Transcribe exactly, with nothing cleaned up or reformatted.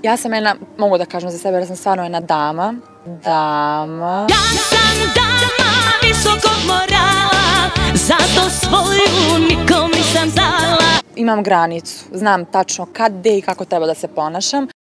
Ja sam jedna, mogu da kažem za sebe, da sam stvarno jedna dama. Dama. Ja sam dama visokog morala, zato svoju nikom nisam dala. Imam granicu, znam tačno kad, gde i kako treba da se ponašam.